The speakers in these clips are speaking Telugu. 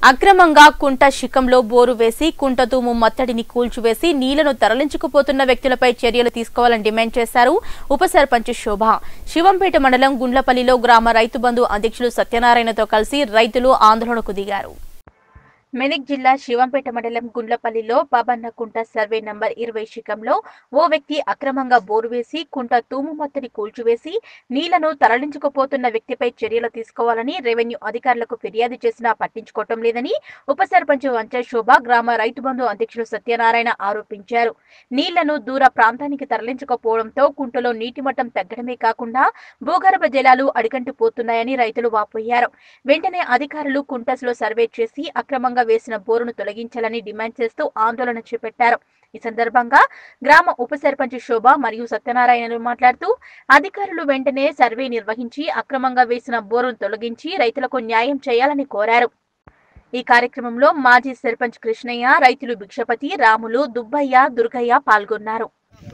అక్రమంగా కుంట శిఖంలో బోరు వేసి కుంట తూము మత్తడిని కూల్చివేసి నీళ్లను తరలించుకుపోతున్న వ్యక్తులపై చర్యలు తీసుకోవాలని డిమాండ్ చేశారు ఉప సర్పంచ్ శోభ. శివంపేట మండలం గుండ్లపల్లిలో గ్రామ రైతు బంధు అధ్యక్షులు సత్యనారాయణతో కలిసి రైతులు ఆందోళనకు దిగారు. మెదక్ జిల్లా శివంపేట మండలం గుండ్లపల్లిలో బాబన్న కుంట సర్వే నంబర్ 20 శిఖంలో ఓ వ్యక్తి అక్రమంగా బోరు వేసి కుంట తూము మత్తని కూల్చివేసి నీళ్లను తరలించుకుపోతున్న వ్యక్తిపై చర్యలు తీసుకోవాలని రెవెన్యూ అధికారులకు ఫిర్యాదు చేసినా పట్టించుకోవటం లేదని ఉప సర్పంచ్ వంచ శోభ గ్రామ రైతు బంధు అధ్యక్షులు సత్యనారాయణ ఆరోపించారు. నీళ్లను దూర ప్రాంతానికి తరలించకపోవడంతో కుంటలో నీటి మట్టం తగ్గడమే కాకుండా భూగర్భ జలాలు అడిగంటిపోతున్నాయని రైతులు వాపోయారు. వెంటనే అధికారులు కుంటస్లో సర్వే చేసి అక్రమంగా వేసిన బోరును తొలగించాలని డిమాండ్ చేస్తూ ఆందోళన చేపట్టారు. ఈ సందర్భంగా గ్రామ ఉప సర్పంచ్ శోభ మరియు సత్యనారాయణలు మాట్లాడుతూ అధికారులు వెంటనే సర్వే నిర్వహించి అక్రమంగా వేసిన బోరును తొలగించి రైతులకు న్యాయం చేయాలని కోరారు. ఈ కార్యక్రమంలో మాజీ సర్పంచ్ కృష్ణయ్య, రైతులు భిక్షపతి, రాములు, దుబ్బయ్య, దుర్గయ్య పాల్గొన్నారు.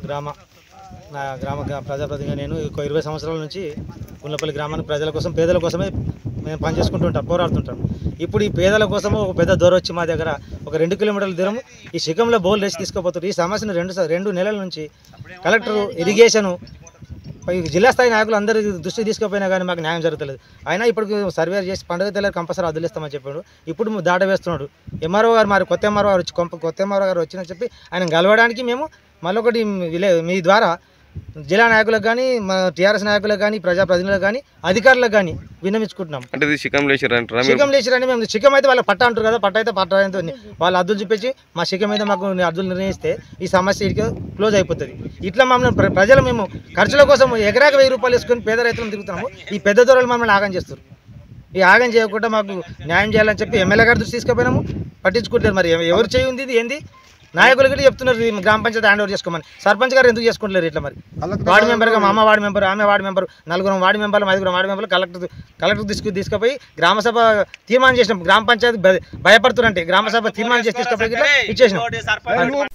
గ్రామ ప్రజాప్రతినిధిగా నేను 20 సంవత్సరాల నుంచి గుండ్లపల్లి గ్రామానికి ప్రజల కోసం, పేదల కోసమే మేము పనిచేసుకుంటుంటాం, పోరాడుతుంటాం. ఇప్పుడు ఈ పేదల కోసం ఒక పెద్ద దూరం వచ్చి మా దగ్గర ఒక 2 కిలోమీటర్ల దూరం ఈ శిఖంలో బోర్లు వేసి తీసుకుపోతారు. ఈ సమస్యను రెండు నెలల నుంచి కలెక్టర్, ఇరిగేషను, జిల్లా స్థాయి నాయకులు అందరి దృష్టి తీసుకుపోయినా కానీ మాకు న్యాయం జరుగుతలేదు. అయినా ఇప్పుడు సర్వే చేసి పండుగ తెల్లారి కంపల్సరీ వదిలేస్తామని చెప్పాడు. ఇప్పుడు దాట వేస్తున్నాడు. ఎంఆర్ఓ గారు, మరి కొత్త ఎంఆర్ఓ గారు కొత్త ఎంఆర్ఓ గారు వచ్చిందని చెప్పి ఆయన కలవడానికి మేము మళ్ళొకటి మీ ద్వారా జిల్లా నాయకులకు కానీ, మా టీఆర్ఎస్ నాయకులకు కానీ, ప్రజాప్రతినిధులకు కానీ, అధికారులకు కానీ విన్నమించుకుంటున్నాం. అంటే శిఖం లేచిరని మేము శిఖం అయితే వాళ్ళ పట్ట అంటారు కదా, పట్ట అయితే పట్ట వాళ్ళు అద్దులు చూపించి మా శిఖం మీద మాకు అద్దులు నిర్ణయిస్తే ఈ సమస్య ఇక క్లోజ్ అయిపోతుంది. ఇట్లా మమ్మల్ని ప్రజలు మేము ఖర్చుల కోసం ఎకరాకి 1000 రూపాయలు వేసుకొని పేద రైతులను తిరుగుతున్నాము. ఈ పెద్ద దూరాలు మమ్మల్ని ఆగం చేస్తారు. ఈ ఆగం చేయకుండా మాకు న్యాయం చేయాలని చెప్పి ఎమ్మెల్యే గారి దృష్టి తీసుకుపోయినాము, పట్టించుకుంటారు. మరి ఎవరు చేయింది ఇది ఏంది? నాయకులు కూడా చెప్తున్నారు గ్రామ పంచాయతీ హ్యాండ్ ఓవర్ చేసుకోమని. సర్పంచ్ గారు ఎందుకు చేసుకుంటలేరు ఇట్లా? మరి వార్డు మెంబర్గా మా అమ్మ వార్డు మెంబర్, ఆమె వార్డు మెంబర్, 4 వార్డు మెంబర్లు, 5 వార్డు మెంబర్లు కలెక్టర్ తీసుకుపోయి గ్రామసభ తీర్మానం చేసినాం. గ్రామ పంచాయతీ భయపడుతున్నారంటే గ్రామసభ తీర్మానం చేసి తీసుకుపోయి ఇచ్చేసినాం.